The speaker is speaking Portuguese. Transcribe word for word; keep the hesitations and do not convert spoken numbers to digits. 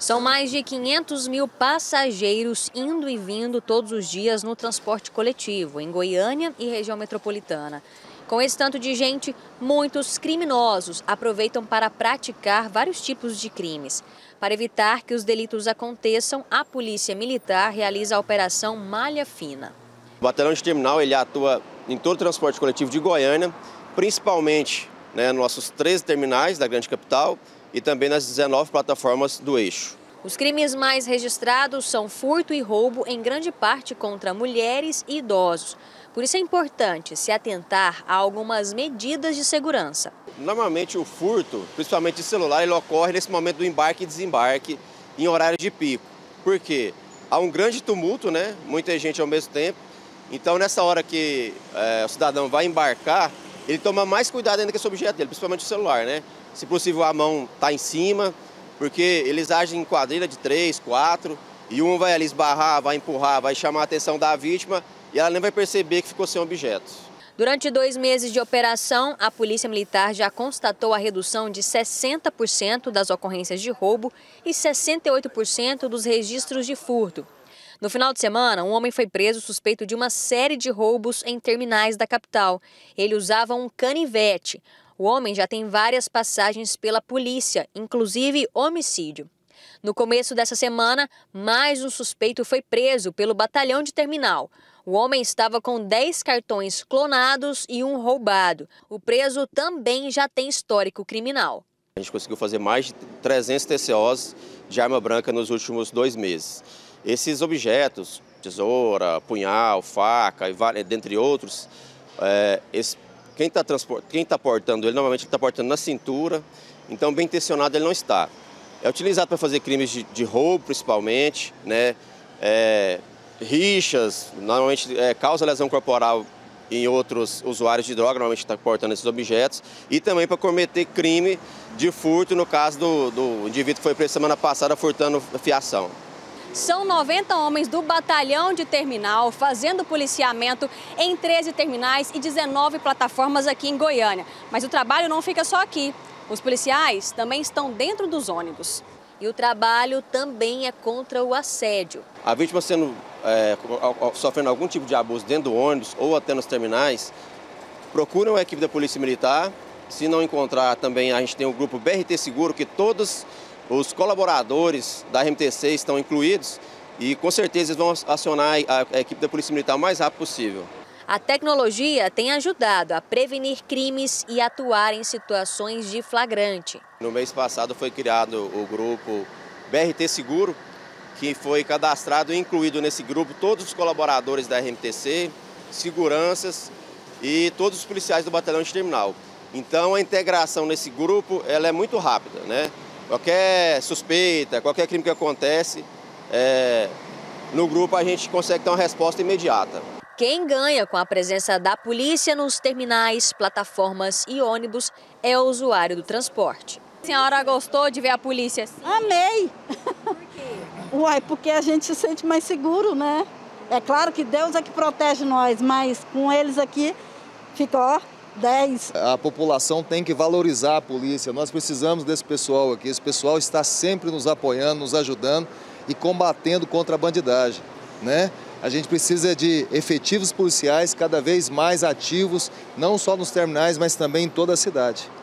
São mais de quinhentos mil passageiros indo e vindo todos os dias no transporte coletivo, em Goiânia e região metropolitana. Com esse tanto de gente, muitos criminosos aproveitam para praticar vários tipos de crimes. Para evitar que os delitos aconteçam, a Polícia Militar realiza a Operação Malha Fina. O Batalhão de Terminal ele atua em todo o transporte coletivo de Goiânia, principalmente né, nos nossos treze terminais da grande capital e também nas dezenove plataformas do eixo. Os crimes mais registrados são furto e roubo, em grande parte contra mulheres e idosos. Por isso é importante se atentar a algumas medidas de segurança. Normalmente o furto, principalmente de celular, ele ocorre nesse momento do embarque e desembarque em horário de pico. Por quê? Há um grande tumulto, né? Muita gente ao mesmo tempo. Então nessa hora que é, o cidadão vai embarcar, ele toma mais cuidado ainda com esse objeto dele, principalmente o celular, né? Se possível a mão está em cima, porque eles agem em quadrilha de três, quatro, e um vai ali esbarrar, vai empurrar, vai chamar a atenção da vítima e ela nem vai perceber que ficou sem objetos. Durante dois meses de operação, a Polícia Militar já constatou a redução de sessenta por cento das ocorrências de roubo e sessenta e oito por cento dos registros de furto. No final de semana, um homem foi preso suspeito de uma série de roubos em terminais da capital. Ele usava um canivete. O homem já tem várias passagens pela polícia, inclusive homicídio. No começo dessa semana, mais um suspeito foi preso pelo batalhão de terminal. O homem estava com dez cartões clonados e um roubado. O preso também já tem histórico criminal. A gente conseguiu fazer mais de trezentos T C Os de arma branca nos últimos dois meses. Esses objetos, tesoura, punhal, faca, dentre outros, é, esse, quem está quem tá portando ele, normalmente está portando na cintura, então bem intencionado ele não está. É utilizado para fazer crimes de, de roubo, principalmente, né? É, rixas, normalmente é, causa lesão corporal em outros usuários de droga, normalmente está portando esses objetos, e também para cometer crime de furto, no caso do, do indivíduo que foi preso semana passada furtando fiação. São noventa homens do batalhão de terminal fazendo policiamento em treze terminais e dezenove plataformas aqui em Goiânia. Mas o trabalho não fica só aqui. Os policiais também estão dentro dos ônibus. E o trabalho também é contra o assédio. A vítima sendo, é, sofrendo algum tipo de abuso dentro do ônibus ou até nos terminais, procuram a equipe da Polícia Militar. Se não encontrar, também a gente tem o grupo B R T Seguro, que todos os colaboradores da R M T C estão incluídos e com certeza eles vão acionar a equipe da Polícia Militar o mais rápido possível. A tecnologia tem ajudado a prevenir crimes e atuar em situações de flagrante. No mês passado foi criado o grupo B R T Seguro, que foi cadastrado e incluído nesse grupo todos os colaboradores da R M T C, seguranças e todos os policiais do batalhão de terminal. Então a integração nesse grupo ela é muito rápida, né? Qualquer suspeita, qualquer crime que acontece, é, no grupo a gente consegue ter uma resposta imediata. Quem ganha com a presença da polícia nos terminais, plataformas e ônibus é o usuário do transporte. A senhora gostou de ver a polícia assim? Amei! Por quê? Uai, porque a gente se sente mais seguro, né? É claro que Deus é que protege nós, mas com eles aqui fica, ó, dez. A população tem que valorizar a polícia, nós precisamos desse pessoal aqui. Esse pessoal está sempre nos apoiando, nos ajudando e combatendo contra a bandidagem, né? A gente precisa de efetivos policiais cada vez mais ativos, não só nos terminais, mas também em toda a cidade.